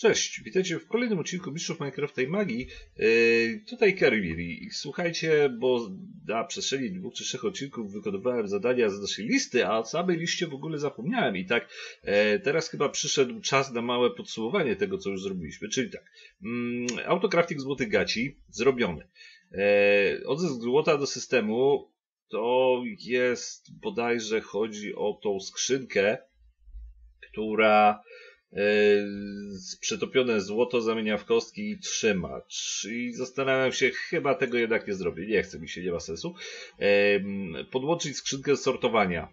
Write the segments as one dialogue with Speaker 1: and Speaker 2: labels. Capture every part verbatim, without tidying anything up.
Speaker 1: Cześć, witajcie w kolejnym odcinku Mistrzów Minecrafta i Magii. Yy, tutaj Kerry. Słuchajcie, bo na przestrzeni dwóch czy trzech odcinków wykonywałem zadania z naszej listy, a o samej liście w ogóle zapomniałem. I tak e, teraz chyba przyszedł czas na małe podsumowanie tego, co już zrobiliśmy. Czyli tak, mm, autocrafting złotych gaci zrobiony. E, odzysk złota do systemu to jest bodajże chodzi o tą skrzynkę, która przetopione złoto zamienia w kostki i trzyma. I zastanawiam się, chyba tego jednak nie zrobię. Nie chcę mi się, nie ma sensu. Podłączyć skrzynkę sortowania.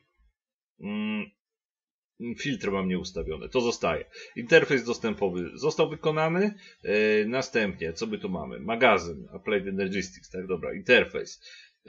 Speaker 1: Filtr mam nieustawione. To zostaje. Interfejs dostępowy został wykonany. Następnie, co my tu mamy? Magazyn. Applied Energistics. Tak, dobra. Interfejs.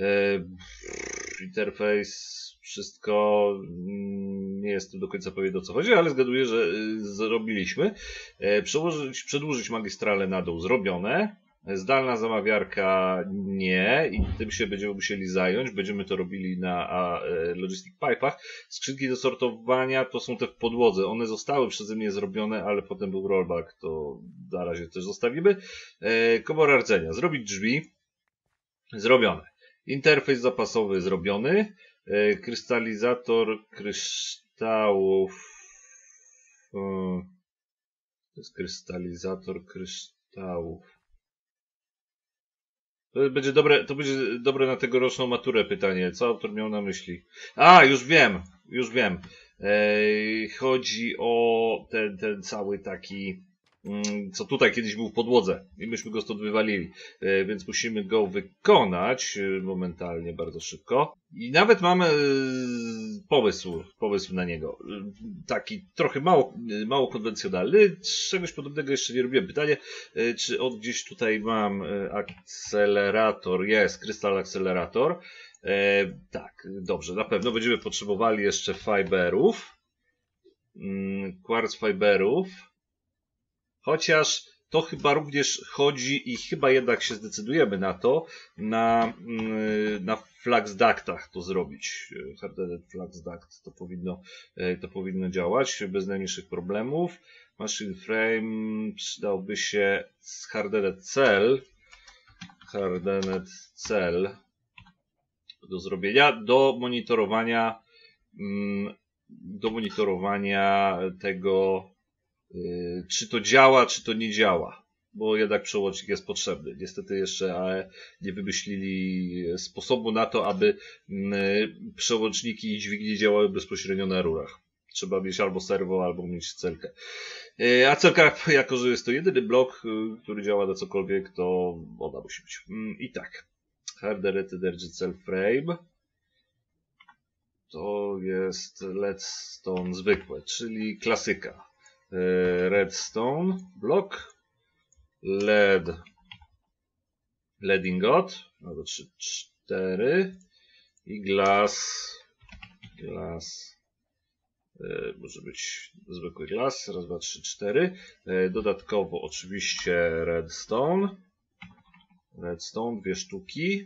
Speaker 1: Interfejs. Wszystko, nie jestem do końca pewien, o co chodzi, ale zgaduję, że zrobiliśmy. Przełożyć, przedłużyć magistralę na dół zrobione. Zdalna zamawiarka nie i tym się będziemy musieli zająć. Będziemy to robili na a, Logistic Pipe'ach. Skrzynki do sortowania to są te w podłodze. One zostały przeze mnie zrobione, ale potem był rollback, to na razie też zostawimy. Komora rdzenia. Zrobić drzwi. Zrobione. Interfejs zapasowy zrobiony. Krystalizator kryształów. To jest krystalizator kryształów. To będzie dobre, to będzie dobre na tegoroczną maturę pytanie. Co autor miał na myśli? A, już wiem, już wiem. Chodzi o ten, ten cały taki, co tutaj kiedyś był w podłodze i myśmy go stąd wywalili, więc musimy go wykonać momentalnie, bardzo szybko. I nawet mamy pomysł, pomysł na niego, taki trochę mało, mało konwencjonalny, czegoś podobnego jeszcze nie robiłem. Pytanie, czy od gdzieś tutaj mam akcelerator, jest, krystal akcelerator. E, tak, dobrze, na pewno będziemy potrzebowali jeszcze fiberów, quartz fiberów. Chociaż to chyba również chodzi i chyba jednak się zdecydujemy na to, na, na flux ductach to zrobić. Hardened flux duct to powinno, to powinno działać bez najmniejszych problemów. Machine frame przydałby się hardened cell, hardened cell do zrobienia, do monitorowania, do monitorowania tego, czy to działa, czy to nie działa, bo jednak przełącznik jest potrzebny. Niestety jeszcze ale nie wymyślili sposobu na to, aby przełączniki i dźwignie działały bezpośrednio na rurach. Trzeba mieć albo serwo, albo mieć celkę. A celka, jako że jest to jedyny blok, który działa na cokolwiek, to ona musi być. I tak. Hardened Energy Cell Frame. To jest Leadstone zwykłe, czyli klasyka. Redstone block, lead, lead ingot, albo trzy, cztery i glass, glass, e, może być zwykły glass, raz, dwa, trzy, cztery. E, dodatkowo oczywiście redstone, redstone, dwie sztuki.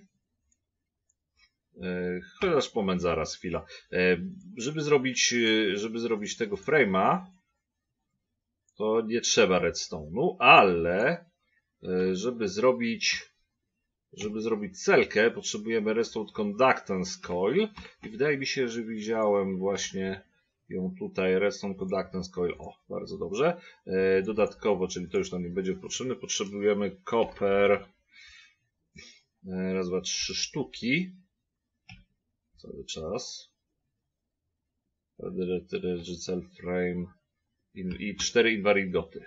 Speaker 1: E, chociaż moment, zaraz, chwila. E, żeby zrobić, żeby zrobić tego frame'a, to nie trzeba redstone'u, ale żeby zrobić, żeby zrobić celkę, potrzebujemy redstone conductance coil i wydaje mi się, że widziałem właśnie ją tutaj, redstone conductance coil, o, bardzo dobrze. Dodatkowo, czyli to już nam nie będzie potrzebne, potrzebujemy copper, raz, dwa, trzy sztuki, cały czas. Cell frame. I cztery inwar ingoty.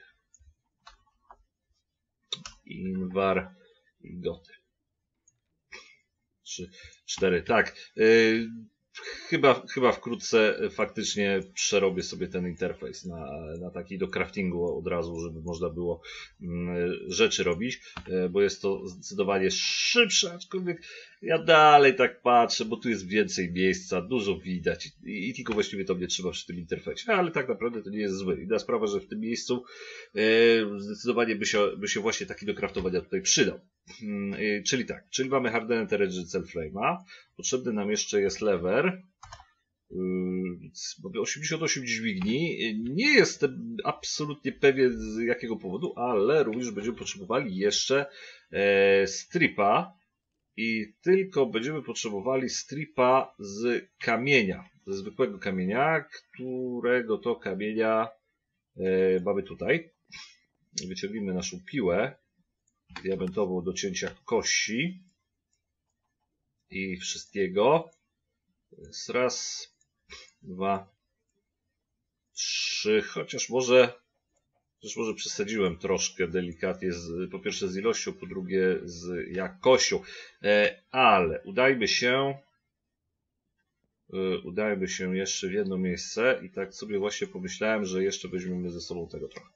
Speaker 1: Inwar ingoty. Trzy, cztery, tak. Yy, chyba, chyba wkrótce faktycznie przerobię sobie ten interfejs na, na taki do craftingu od razu, żeby można było mm, rzeczy robić, yy, bo jest to zdecydowanie szybsze, aczkolwiek ja dalej tak patrzę, bo tu jest więcej miejsca, dużo widać i, i tylko właściwie to mnie trzyma przy tym interfejsie, ale tak naprawdę to nie jest zły. Inna sprawa, że w tym miejscu yy, zdecydowanie by się, by się właśnie taki do craftowania tutaj przydał. Yy, czyli tak, czyli mamy Hardened Energy Cell Frame'a, potrzebny nam jeszcze jest lever, osiemdziesiąt osiem dźwigni. Nie jestem absolutnie pewien z jakiego powodu, ale również będziemy potrzebowali jeszcze e, stripa i tylko będziemy potrzebowali stripa z kamienia, ze zwykłego kamienia, którego to kamienia e, mamy tutaj. Wyciągnijmy naszą piłę diamentową do cięcia kości i wszystkiego. Raz, dwa, trzy, chociaż może, chociaż może przesadziłem troszkę delikatnie, z, po pierwsze z ilością, po drugie z jakością, e, ale udajmy się, e, udajmy się jeszcze w jedno miejsce i tak sobie właśnie pomyślałem, że jeszcze weźmiemy ze sobą tego trochę.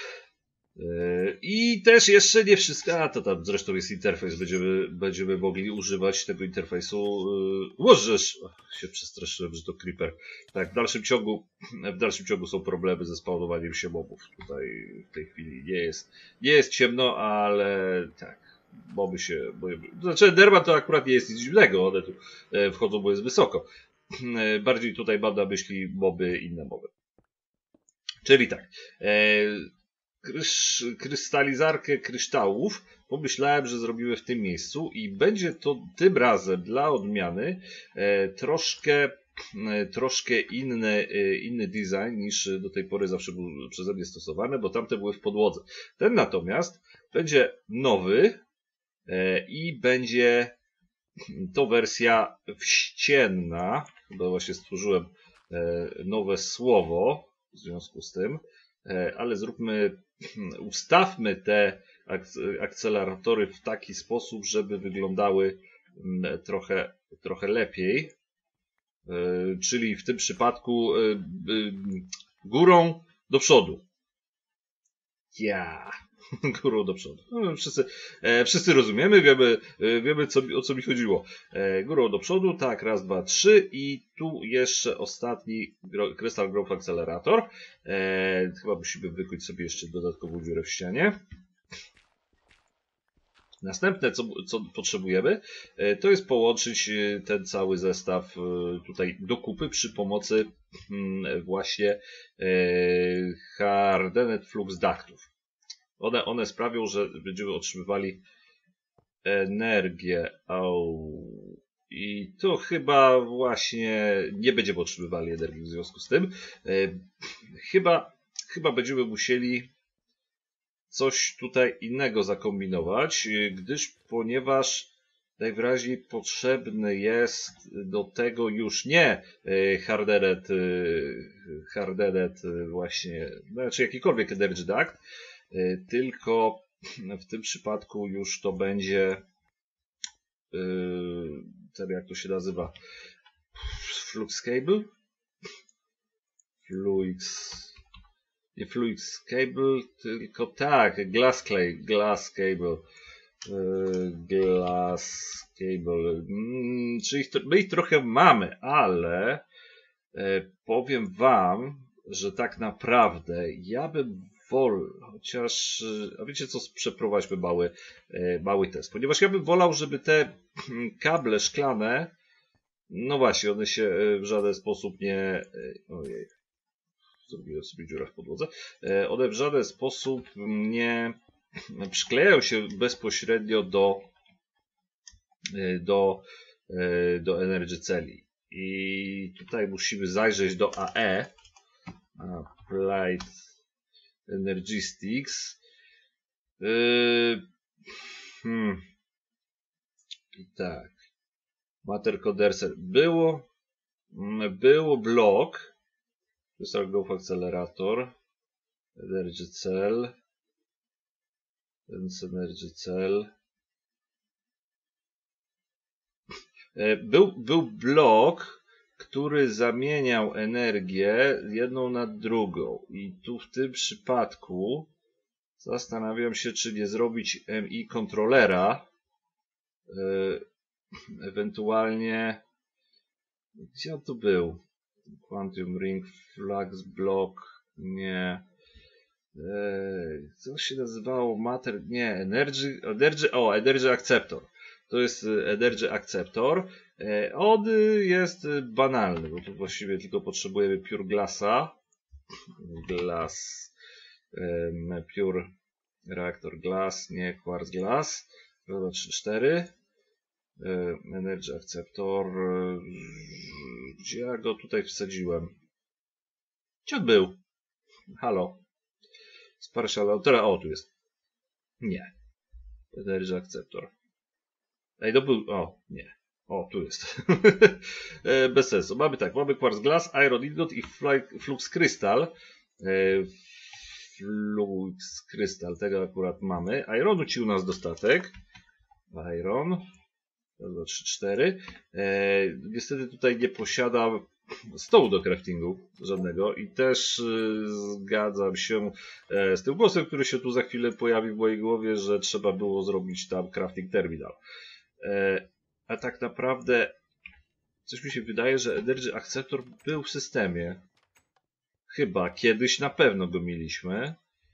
Speaker 1: I też jeszcze nie wszystko, a to tam zresztą jest interfejs, będziemy, będziemy mogli używać tego interfejsu. Możesz, się przestraszyłem, że to creeper. Tak, w dalszym ciągu, w dalszym ciągu są problemy ze spawnowaniem się mobów. Tutaj w tej chwili nie jest, nie jest ciemno, ale tak, moby się boją. Znaczy Enderman to akurat nie jest nic dziwnego, one tu wchodzą, bo jest wysoko. Bardziej tutaj mam na myśli moby, inne moby. Czyli tak. Krysz, krystalizarkę kryształów pomyślałem, że zrobimy w tym miejscu i będzie to tym razem dla odmiany e, troszkę, e, troszkę inny, e, inny design niż do tej pory zawsze był przeze mnie stosowany, bo tamte były w podłodze. Ten natomiast będzie nowy e, i będzie to wersja wścienna. Chyba właśnie stworzyłem e, nowe słowo w związku z tym. Ale zróbmy, ustawmy te akceleratory w taki sposób, żeby wyglądały trochę, trochę lepiej. Czyli w tym przypadku górą do przodu. Ja. Górą do przodu. No, wszyscy, e, wszyscy rozumiemy, wiemy, e, wiemy co, o co mi chodziło. E, górą do przodu, tak, raz, dwa, trzy i tu jeszcze ostatni Crystal Growth Accelerator. E, chyba musimy wykuć sobie jeszcze dodatkową dziurę w ścianie. Następne, co, co potrzebujemy, e, to jest połączyć ten cały zestaw e, tutaj do kupy przy pomocy mm, właśnie e, Hardened Flux Ductów. One, one sprawią, że będziemy otrzymywali energię. Oh. I tu chyba właśnie nie będziemy otrzymywali energii w związku z tym. E, chyba, chyba będziemy musieli coś tutaj innego zakombinować, gdyż ponieważ najwyraźniej potrzebny jest do tego już nie hardened, hardened właśnie, znaczy jakikolwiek energy duct, tylko w tym przypadku już to będzie ten, jak to się nazywa, flux cable, flux, nie flux cable, tylko tak, glass clay, glass cable, glass cable, czyli my ich trochę mamy, ale powiem wam, że tak naprawdę ja bym wolał, chociaż, a wiecie co, przeprowadźmy mały, mały test, ponieważ ja bym wolał, żeby te kable szklane, no właśnie, one się w żaden sposób nie, ojej, zrobiłem sobie dziurę w podłodze, one w żaden sposób nie przyklejają się bezpośrednio do, do, do Energy Celi. I tutaj musimy zajrzeć do A E, Applied Energistics. Yy, hmm. I tak. Matter Condenser. Było, było blok. Crystal Growth Accelerator. Energy Cell. Energy Cell. Był, był blok, który zamieniał energię jedną na drugą. I tu w tym przypadku zastanawiam się, czy nie zrobić M I kontrolera. Yy, ewentualnie, gdzie on tu był? Quantum Ring, Flux Block, nie. Yy, co się nazywało? Matter, nie, Energy, Energy, o, Energy Acceptor. To jest Energy Acceptor. Od jest banalny, bo tu właściwie tylko potrzebujemy Pure Glassa. Glass. Pure Reaktor Glass, nie Quartz Glass. dwa, trzy, cztery. Energy Acceptor. Gdzie ja go tutaj wsadziłem? Gdzie on był? Halo. Sparsha autora. O, tu jest. Nie. Energy Acceptor. Ej, to był. O, nie. O, tu jest. Bez sensu. Mamy tak, mamy Quartz Glass, Iron Ingot i Flux Crystal. Flux Crystal, tego akurat mamy. Ironu ci u nas dostatek. Iron. dwa, trzy, cztery. Niestety tutaj nie posiadam stołu do craftingu żadnego i też zgadzam się z tym głosem, który się tu za chwilę pojawi w mojej głowie, że trzeba było zrobić tam crafting terminal. A tak naprawdę coś mi się wydaje, że Energy Acceptor był w systemie. Chyba kiedyś na pewno go mieliśmy.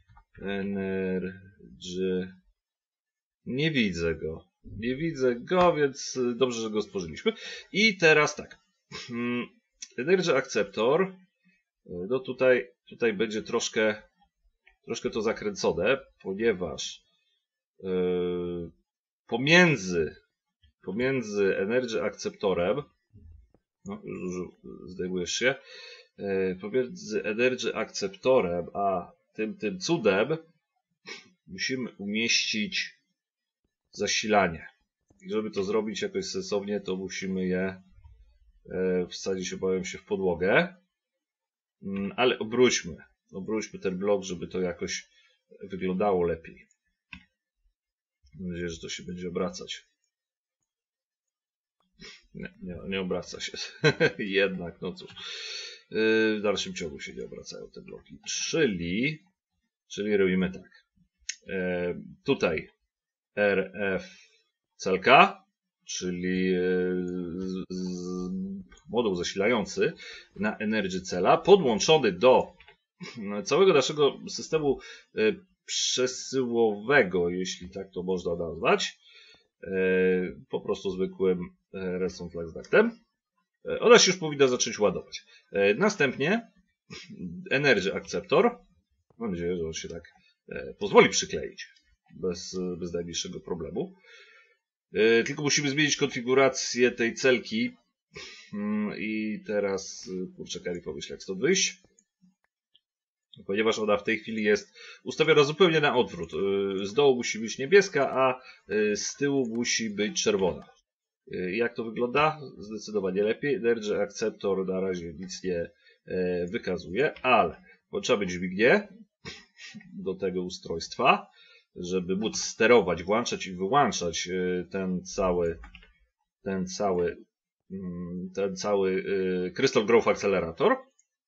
Speaker 1: Energy. Nie widzę go. Nie widzę go, więc dobrze, że go stworzyliśmy. I teraz tak. Energy Acceptor. No tutaj, tutaj będzie troszkę, troszkę to zakręcone, ponieważ yy, pomiędzy, pomiędzy Energy Acceptorem, no już dużo zdejmujesz się, yy, pomiędzy Energy Acceptorem a tym, tym cudem musimy umieścić zasilanie. I żeby to zrobić jakoś sensownie, to musimy je yy, wsadzić, obawiam się, w podłogę. Yy, ale obróćmy, obróćmy ten blok, żeby to jakoś wyglądało lepiej. Mam nadzieję, że to się będzie obracać. Nie, nie, nie obraca się. Jednak, no cóż. Yy, w dalszym ciągu się nie obracają te bloki. Czyli, czyli robimy tak. Yy, tutaj R F celka, czyli yy, z, moduł zasilający na Energy Cella, podłączony do całego naszego systemu yy, przesyłowego, jeśli tak to można nazwać, yy, po prostu zwykłym yy, redstone flex ductem. Yy, ona się już powinna zacząć ładować. Yy, następnie Energy Acceptor, mam nadzieję, że on się tak yy, pozwoli przykleić bez, bez najmniejszego problemu. Yy, tylko musimy zmienić konfigurację tej celki yy, i teraz yy, kurczę, Kari, pomyśl, jak stąd wyjść. Ponieważ ona w tej chwili jest ustawiona zupełnie na odwrót. Z dołu musi być niebieska, a z tyłu musi być czerwona. Jak to wygląda? Zdecydowanie lepiej. Energy Acceptor na razie nic nie wykazuje, ale włączamy dźwignię do tego ustrojstwa, żeby móc sterować, włączać i wyłączać ten cały ten cały ten cały Crystal Growth Accelerator.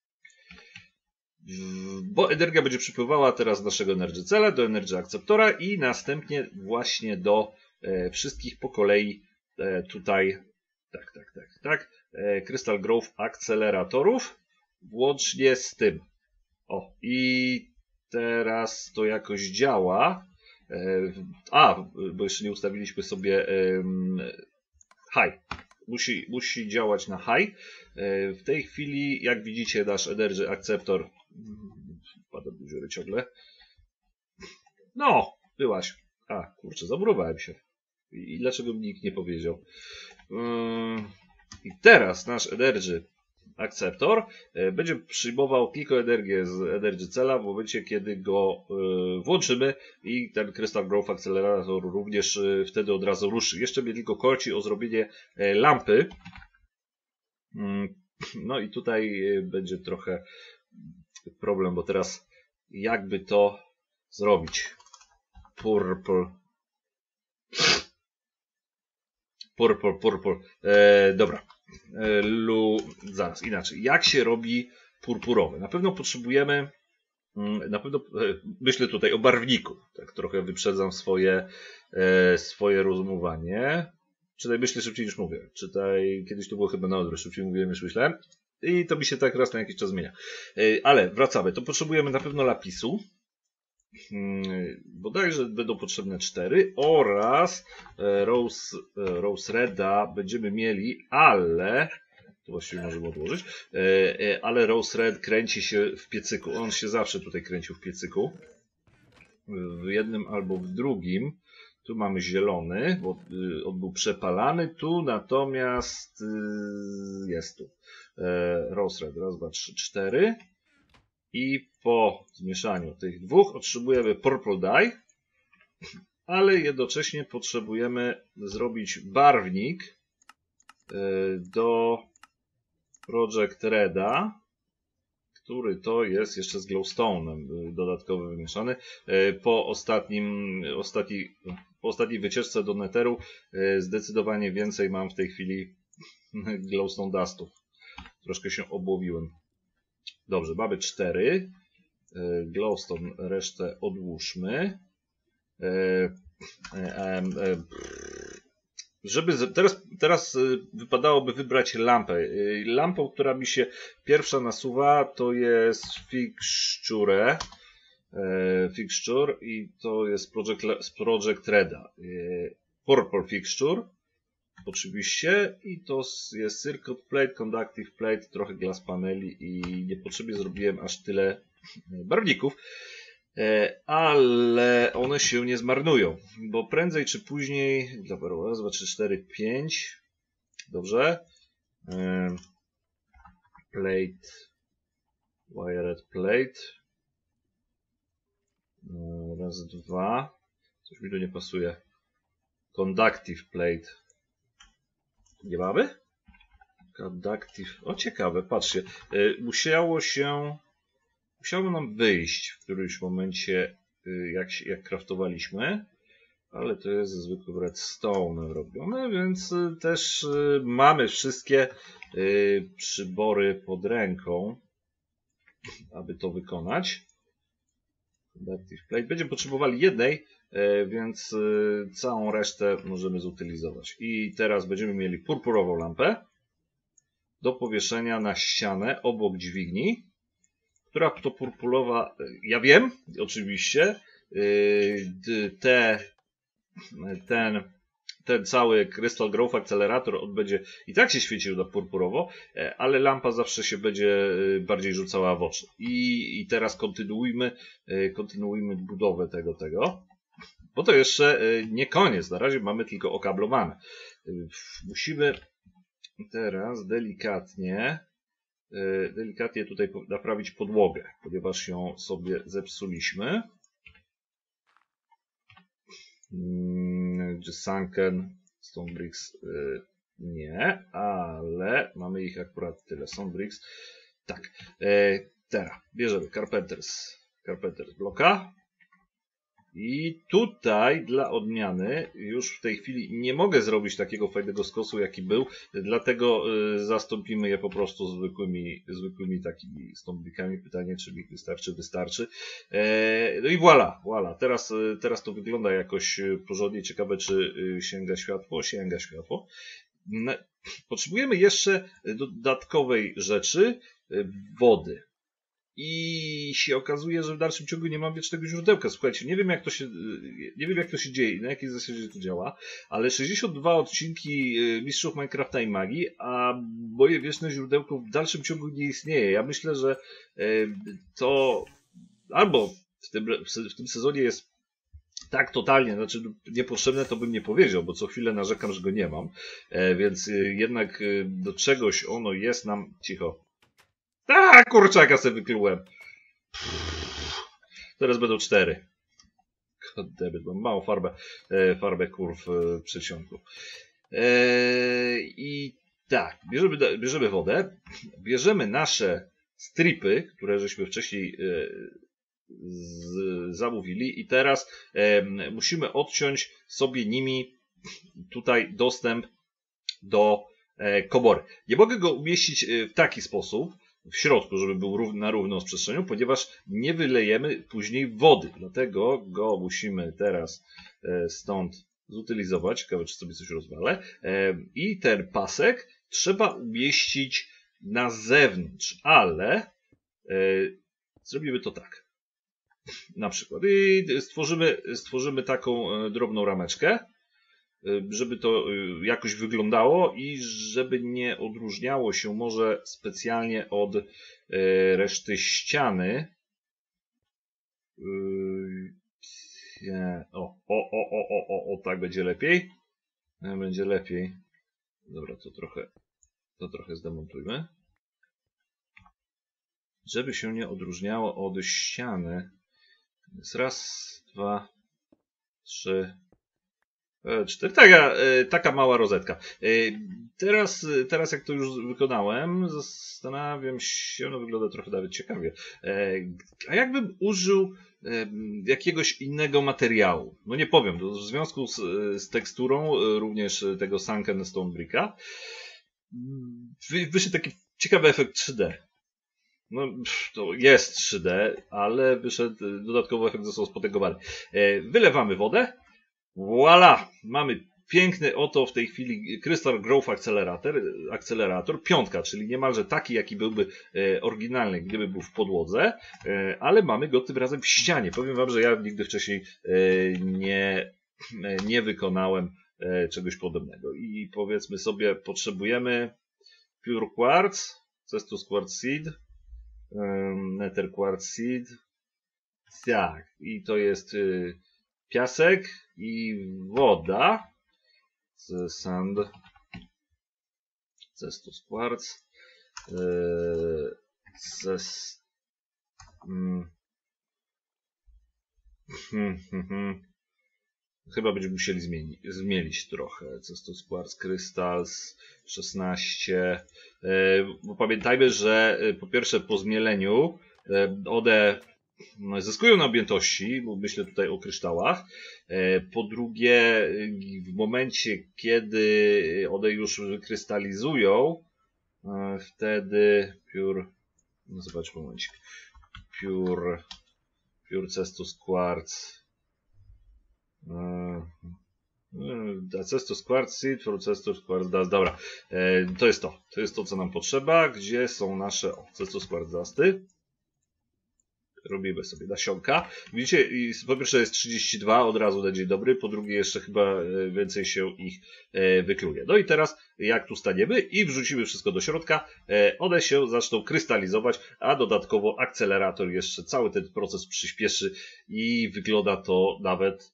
Speaker 1: Bo energia będzie przypływała teraz z naszego Energy Cella do Energy Acceptora i następnie właśnie do e, wszystkich po kolei e, tutaj, tak, tak, tak, tak, e, Crystal Growth Acceleratorów, włącznie z tym. O, i teraz to jakoś działa. E, a, bo jeszcze nie ustawiliśmy sobie e, high. Musi, musi działać na high. E, w tej chwili, jak widzicie, nasz Energy Acceptor wpadam do dziury ciągle. No, byłaś. A, kurczę, zamurowałem się. I dlaczego mi nikt nie powiedział? Yy, I teraz nasz Energy Acceptor yy, będzie przyjmował tylko energię z Energy Cella w momencie, kiedy go yy, włączymy i ten Crystal Growth Accelerator również yy, wtedy od razu ruszy. Jeszcze mnie tylko korci o zrobienie yy, lampy. Yy, no i tutaj yy, będzie trochę problem, bo teraz jakby to zrobić? Purple. Purple, purple. E, dobra. E, lu... Zaraz, inaczej. Jak się robi purpurowy? Na pewno potrzebujemy, na pewno e, myślę tutaj o barwniku. Tak trochę wyprzedzam swoje, e, swoje rozumowanie. Czytaj, myślę szybciej niż mówię. Czytaj, kiedyś to było chyba na odwrót. Szybciej mówiłem niż myślałem. I to mi się tak raz na jakiś czas zmienia. Ale wracamy. To potrzebujemy na pewno lapisu. bodajże będą potrzebne cztery oraz Rose, Rose Reda będziemy mieli, ale to właściwie możemy odłożyć, ale Rose Red kręci się w piecyku. On się zawsze tutaj kręcił w piecyku. W jednym albo w drugim. Tu mamy zielony, bo on był przepalany. Tu natomiast jest tu Rose Red. Raz, dwa, trzy, cztery. I po zmieszaniu tych dwóch otrzymujemy Purple Dye, ale jednocześnie potrzebujemy zrobić barwnik do Project Reda, który to jest jeszcze z glowstone'em dodatkowo wymieszany. Po ostatnim, ostatni, po ostatniej wycieczce do Netheru zdecydowanie więcej mam w tej chwili glowstone dustów. Troszkę się obłowiłem. Dobrze, mamy cztery. Glowstone, resztę odłóżmy. Żeby teraz, teraz wypadałoby wybrać lampę. Lampą, która mi się pierwsza nasuwa, to jest Fixture. Fixture i to jest Project, z Project Reda. Purple Fixture. Oczywiście i to jest Circuit Plate, Conductive Plate, trochę glass paneli i niepotrzebnie zrobiłem aż tyle barwników, ale one się nie zmarnują, bo prędzej czy później, dobra, raz, dwa, trzy, cztery, pięć, dobrze, plate, wired plate, raz, dwa, coś mi tu nie pasuje, conductive plate. Nie mamy? Conductive. O, ciekawe, patrzcie. Musiało się. Musiało nam wyjść w którymś momencie, jak, jak craftowaliśmy. Ale to jest ze zwykłym redstone robione, więc też mamy wszystkie przybory pod ręką, aby to wykonać. Conductive plate. Będziemy potrzebowali jednej, więc całą resztę możemy zutylizować. I teraz będziemy mieli purpurową lampę do powieszenia na ścianę obok dźwigni, która to purpurowa, ja wiem, oczywiście, te, ten, ten cały Crystal Growth Accelerator on będzie i tak się świecił na purpurowo, ale lampa zawsze się będzie bardziej rzucała w oczy. I, i teraz kontynuujmy, kontynuujmy budowę tego, tego. Bo to jeszcze nie koniec, na razie mamy tylko okablowane. Musimy teraz delikatnie, delikatnie tutaj naprawić podłogę, ponieważ ją sobie zepsuliśmy. Sunken, Stone Bricks nie, ale mamy ich akurat tyle. Stone Bricks, tak. Teraz bierzemy Carpenters, Carpenters bloka. I tutaj dla odmiany już w tej chwili nie mogę zrobić takiego fajnego skosu jaki był, dlatego zastąpimy je po prostu zwykłymi, zwykłymi takimi stąpnikami. Pytanie, czy mi wystarczy, wystarczy. No i voilà, voilà. Teraz, teraz to wygląda jakoś porządnie. Ciekawe, czy sięga światło. Sięga światło. Potrzebujemy jeszcze dodatkowej rzeczy, wody. I się okazuje, że w dalszym ciągu nie mam wiecznego źródełka. Słuchajcie, nie wiem jak to się, nie wiem jak to się dzieje, na jakiej zasadzie to działa, ale sześćdziesiąt dwa odcinki Mistrzów Minecrafta i Magii, a moje wieczne źródełko w dalszym ciągu nie istnieje. Ja myślę, że to albo w tym, w tym sezonie jest tak totalnie, znaczy niepotrzebne, to bym nie powiedział, bo co chwilę narzekam, że go nie mam, więc jednak do czegoś ono jest nam, cicho. A, kurczaka sobie wyklułem. Teraz będą cztery. Goddammit, mam małą farbę, farbę kurw w przeciągu. I tak, bierzemy, bierzemy wodę, bierzemy nasze stripy, które żeśmy wcześniej z, zamówili i teraz musimy odciąć sobie nimi tutaj dostęp do komory. Nie mogę go umieścić w taki sposób, w środku, żeby był rów, na równą z przestrzenią, ponieważ nie wylejemy później wody. Dlatego go musimy teraz e, stąd zutylizować. Ciekawe, czy sobie coś rozwalę. E, I ten pasek trzeba umieścić na zewnątrz, ale e, zrobimy to tak. Na przykład. I stworzymy, stworzymy taką drobną rameczkę, żeby to jakoś wyglądało i żeby nie odróżniało się może specjalnie od reszty ściany. O, o, o, o, o, o, o, tak będzie lepiej. Będzie lepiej. Dobra, to trochę, to trochę zdemontujmy. Żeby się nie odróżniało od ściany. Jest raz, dwa, trzy, cztery. Taka, taka mała rozetka. Teraz, teraz jak to już wykonałem, zastanawiam się, no wygląda trochę nawet ciekawie. A jakbym użył jakiegoś innego materiału? No nie powiem, w związku z, z teksturą również tego Sunken Stone Bricka wyszedł taki ciekawy efekt trzy D. No, to jest trzy D, ale wyszedł, dodatkowo efekt został spotęgowany. Wylewamy wodę. Voila! Mamy piękny oto w tej chwili Crystal Growth Accelerator, akcelerator, piątka, czyli niemalże taki, jaki byłby oryginalny, gdyby był w podłodze, ale mamy go tym razem w ścianie. Powiem wam, że ja nigdy wcześniej nie, nie wykonałem czegoś podobnego. I powiedzmy sobie, potrzebujemy Pure Quartz, Cestus Quartz Seed, Nether Quartz Seed, tak, i to jest piasek i woda, sand, Cestus Quartz, cest, mm, hmm, hmm, hmm. Chyba będziemy musieli zmienić, zmielić trochę. Cestus Quartz Crystals szesnaście. Bo pamiętajmy, że po pierwsze po zmieleniu one zyskują na objętości, bo myślę tutaj o kryształach. Po drugie, w momencie, kiedy one już wykrystalizują, wtedy Pure, no zobaczmy momencik, Pure, Pure Cestus Quartz, Cestus Quartz Seed, Pure Cestus Quartz Dust, dobra, to jest to, to jest to, co nam potrzeba, gdzie są nasze, o, Cestus Quartz Dusty. Robimy sobie nasionka. Widzicie, po pierwsze jest trzydzieści dwa, od razu na dzień dobry, po drugie jeszcze chyba więcej się ich wykluje. No i teraz jak tu staniemy i wrzucimy wszystko do środka, one się zaczną krystalizować, a dodatkowo akcelerator jeszcze cały ten proces przyspieszy i wygląda to nawet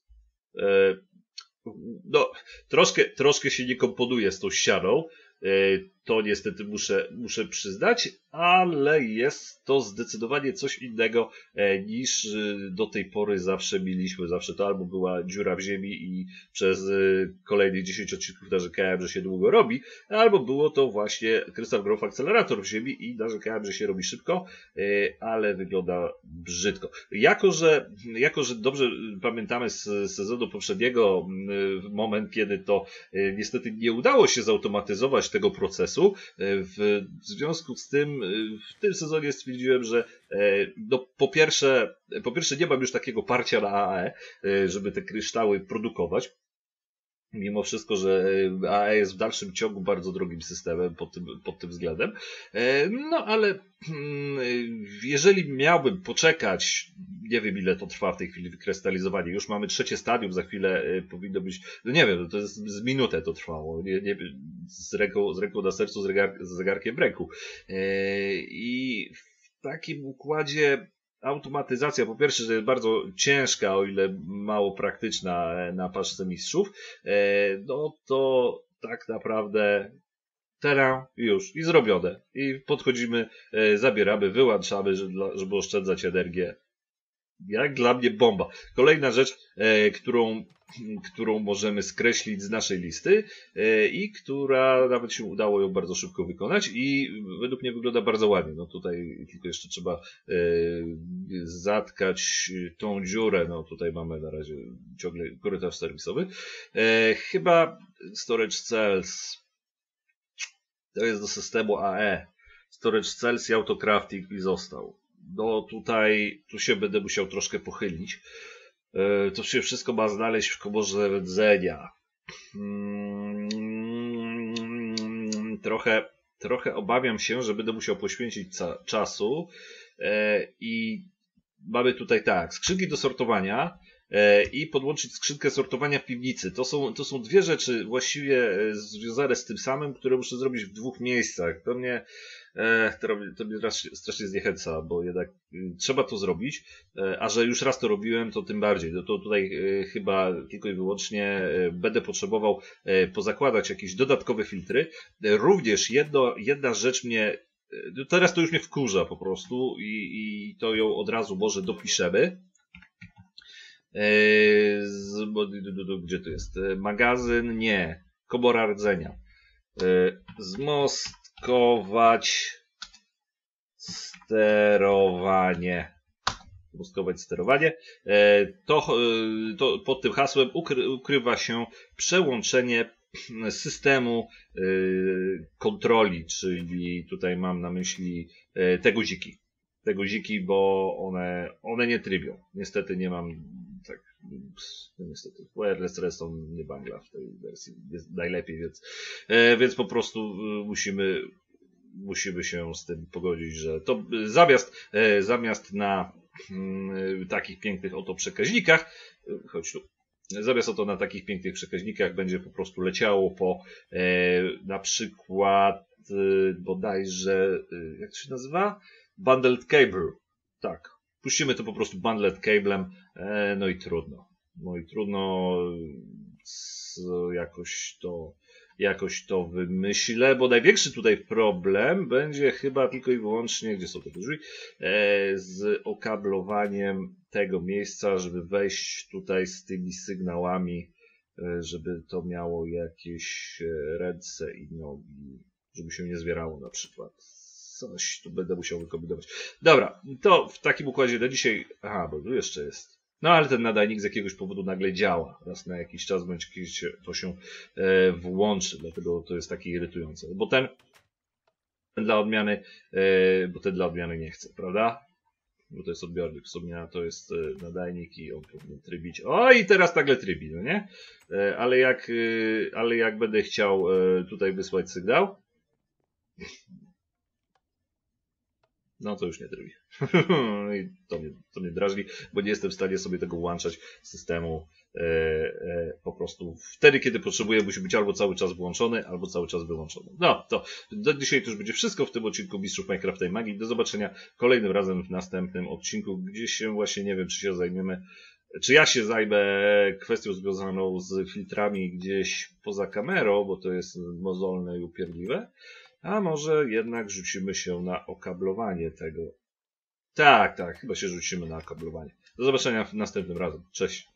Speaker 1: no, troszkę, troszkę się nie komponuje z tą ścianą. To niestety muszę, muszę przyznać, ale jest to zdecydowanie coś innego niż do tej pory zawsze mieliśmy. Zawsze to albo była dziura w ziemi i przez kolejnych dziesięć odcinków narzekałem, że się długo robi, albo było to właśnie Crystal Growth Accelerator w ziemi i narzekałem, że się robi szybko, ale wygląda brzydko. Jako, że, jako, że dobrze pamiętamy z sezonu poprzedniego moment, kiedy to niestety nie udało się zautomatyzować tego procesu, w związku z tym w tym sezonie stwierdziłem, że no, po pierwsze, po pierwsze nie mam już takiego parcia na A E, żeby te kryształy produkować. Mimo wszystko, że A E jest w dalszym ciągu bardzo drogim systemem pod tym, pod tym względem. No ale jeżeli miałbym poczekać, nie wiem ile to trwa w tej chwili wykrystalizowanie, już mamy trzecie stadium, za chwilę powinno być, no nie wiem, to jest z minutę to trwało, nie, nie, z, ręką, z ręką na sercu, z, zegar, z zegarkiem w ręku. I w takim układzie automatyzacja, po pierwsze, że jest bardzo ciężka, o ile mało praktyczna na paczce mistrzów, no to tak naprawdę teraz już i zrobione. I podchodzimy, zabieramy, wyłączamy, żeby oszczędzać energię. Jak dla mnie bomba. Kolejna rzecz, którą, którą możemy skreślić z naszej listy i która nawet się udało ją bardzo szybko wykonać i według mnie wygląda bardzo ładnie. No tutaj tylko jeszcze trzeba zatkać tą dziurę. No tutaj mamy na razie ciągle korytarz serwisowy. Chyba Storage Cells to jest do systemu A E. Storage Cells i Autocrafting mi został. No tutaj, tu się będę musiał troszkę pochylić. To się wszystko ma znaleźć w komorze rdzenia. Trochę, trochę obawiam się, że będę musiał poświęcić czasu i mamy tutaj tak, skrzynki do sortowania e, i podłączyć skrzynkę sortowania w piwnicy. To są, to są dwie rzeczy właściwie e, związane z tym samym, które muszę zrobić w dwóch miejscach. To mnie, e, to, robi, to mnie strasznie, strasznie zniechęca, bo jednak e, trzeba to zrobić, e, a że już raz to robiłem, to tym bardziej. No to tutaj e, chyba tylko i wyłącznie e, będę potrzebował e, pozakładać jakieś dodatkowe filtry. E, również jedno, jedna rzecz mnie teraz to już mnie wkurza po prostu i, i to ją od razu może dopiszemy. Eee, z, gdzie to jest? Magazyn? Nie. Komora rdzenia. Eee, zmostkować sterowanie. Zmostkować sterowanie. Eee, to, to pod tym hasłem ukry, ukrywa się przełączenie systemu y, kontroli, czyli tutaj mam na myśli y, te guziki. Te guziki, bo one, one nie trybią. Niestety nie mam tak, no niestety wireless redstone nie bangla w tej wersji jest najlepiej, więc, y, więc po prostu y, musimy musimy się z tym pogodzić, że to y, zamiast, y, zamiast na y, takich pięknych oto przekaźnikach, y, chodź tu. Zamiast oto na takich pięknych przekaźnikach będzie po prostu leciało po e, na przykład e, bodajże, e, jak to się nazywa? Bundled cable. Tak. Puścimy to po prostu bundled cablem, e, no i trudno. No i trudno co, jakoś to jakoś to wymyślę, bo największy tutaj problem będzie chyba tylko i wyłącznie, gdzie są te drzwi, e, z okablowaniem tego miejsca, żeby wejść tutaj z tymi sygnałami, e, żeby to miało jakieś ręce i nogi, żeby się nie zwierało na przykład. Coś tu będę musiał wykombinować. Dobra, to w takim układzie na dzisiaj, aha, bo tu jeszcze jest. No ale ten nadajnik z jakiegoś powodu nagle działa. Raz na jakiś czas będzie to się e, włączy, dlatego to jest takie irytujące. Bo ten, ten dla odmiany, e, bo ten dla odmiany nie chce, prawda? Bo to jest odbiornik, w sumie to jest e, nadajnik i on powinien trybić. O i teraz nagle trybi, no nie? E, ale, jak, e, ale jak będę chciał e, tutaj wysłać sygnał, no to już nie trybi. I to mnie, to mnie drażni, bo nie jestem w stanie sobie tego włączać z systemu e, e, po prostu wtedy, kiedy potrzebuję, musi być albo cały czas włączony, albo cały czas wyłączony. No to do dzisiaj to już będzie wszystko w tym odcinku Mistrzów Minecrafta i Magii. Do zobaczenia kolejnym razem w następnym odcinku, gdzie się właśnie, nie wiem, czy się zajmiemy, czy ja się zajmę kwestią związaną z filtrami gdzieś poza kamerą, bo to jest mozolne i upierdliwe. A może jednak rzucimy się na okablowanie tego. Tak, tak, chyba się rzucimy na okablowanie. Do zobaczenia następnym razem. Cześć.